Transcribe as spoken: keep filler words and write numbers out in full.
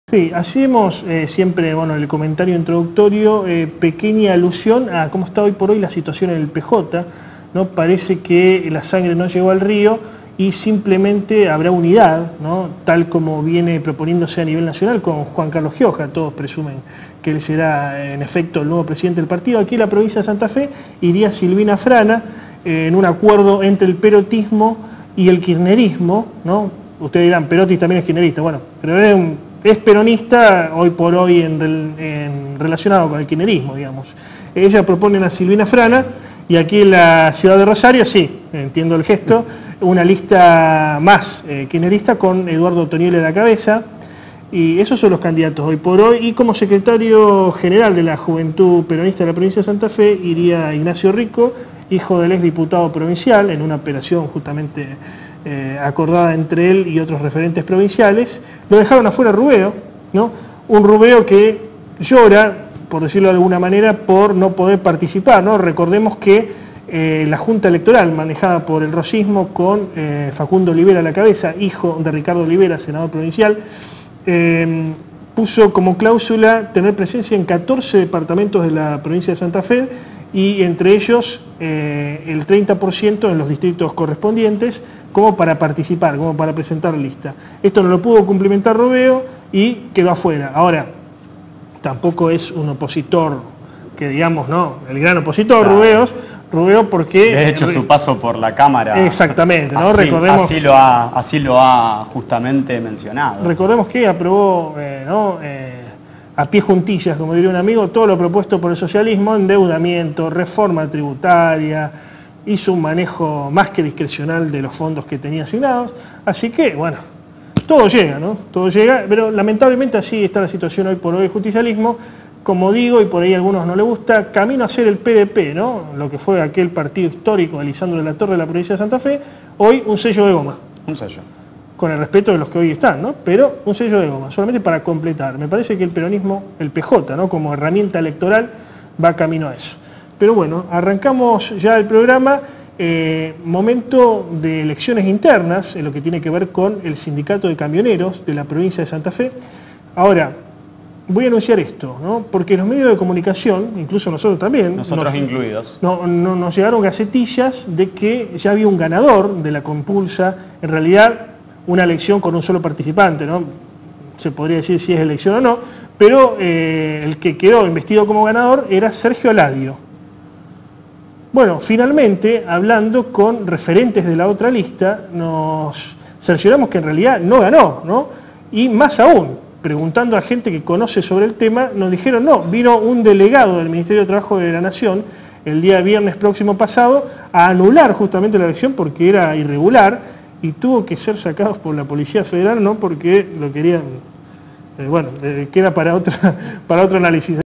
Sí, hacemos eh, siempre, bueno, el comentario introductorio, eh, pequeña alusión a cómo está hoy por hoy la situación en el P J, ¿no? Parece que la sangre no llegó al río y simplemente habrá unidad, ¿no? Tal como viene proponiéndose a nivel nacional con Juan Carlos Gioja. Todos presumen que él será en efecto el nuevo presidente del partido. Aquí en la provincia de Santa Fe iría Silvina Frana eh, en un acuerdo entre el perotismo y el kirchnerismo, ¿no? Ustedes dirán, Perotti también es kirchnerista. Bueno, pero es un... es peronista hoy por hoy en, en, relacionado con el kirchnerismo, digamos. Ella propone a Silvina Frana y aquí en la ciudad de Rosario, sí, entiendo el gesto, una lista más eh, kirchnerista con Eduardo Toniel a la cabeza. Y esos son los candidatos hoy por hoy. Y como secretario general de la Juventud Peronista de la provincia de Santa Fe iría Ignacio Rico, hijo del exdiputado provincial, en una operación justamente Eh, acordada entre él y otros referentes provinciales. Lo dejaron afuera Rubeo, ¿no? Un Rubeo que llora, por decirlo de alguna manera, por no poder participar, ¿no? Recordemos que eh, la Junta Electoral, manejada por el rosismo, con eh, Facundo Olivera a la cabeza, hijo de Ricardo Olivera, senador provincial, eh, puso como cláusula tener presencia en catorce departamentos de la provincia de Santa Fe y entre ellos eh, el treinta por ciento en los distritos correspondientes, como para participar, como para presentar lista. Esto no lo pudo cumplimentar Rubeo y quedó afuera. Ahora, tampoco es un opositor que digamos, no, el gran opositor, claro. Rubeos, Rubeo porque... De hecho, su paso por la Cámara... Exactamente, ¿no? Así, recordemos, así, lo ha, así lo ha justamente mencionado. Recordemos que aprobó, eh, ¿no? Eh, a pie juntillas, como diría un amigo, todo lo propuesto por el socialismo, endeudamiento, reforma tributaria, hizo un manejo más que discrecional de los fondos que tenía asignados, así que, bueno, todo llega, ¿no? Todo llega, pero lamentablemente así está la situación hoy por hoy del justicialismo, como digo, y por ahí a algunos no les gusta, camino a ser el P D P, ¿no? Lo que fue aquel partido histórico de Lisandro de la Torre de la provincia de Santa Fe, hoy un sello de goma. Un sello. Con el respeto de los que hoy están, ¿no? Pero un sello de goma, solamente para completar. Me parece que el peronismo, el P J, ¿no? Como herramienta electoral, va camino a eso. Pero bueno, arrancamos ya el programa, eh, momento de elecciones internas, en lo que tiene que ver con el sindicato de camioneros de la provincia de Santa Fe. Ahora, voy a anunciar esto, ¿no? Porque los medios de comunicación, incluso nosotros también... Nosotros nos, incluidos. No, no, nos llegaron gacetillas de que ya había un ganador de la compulsa, en realidad una elección con un solo participante, ¿no? Se podría decir si es elección o no, pero eh, el que quedó investido como ganador era Sergio Aladio. Bueno, finalmente, hablando con referentes de la otra lista, nos cercioramos que en realidad no ganó, ¿no? Y más aún, preguntando a gente que conoce sobre el tema, nos dijeron no, vino un delegado del Ministerio de Trabajo de la Nación el día viernes próximo pasado a anular justamente la elección porque era irregular y tuvo que ser sacados por la Policía Federal, ¿no? Porque lo querían, eh, bueno, eh, queda para, otra, para otro análisis.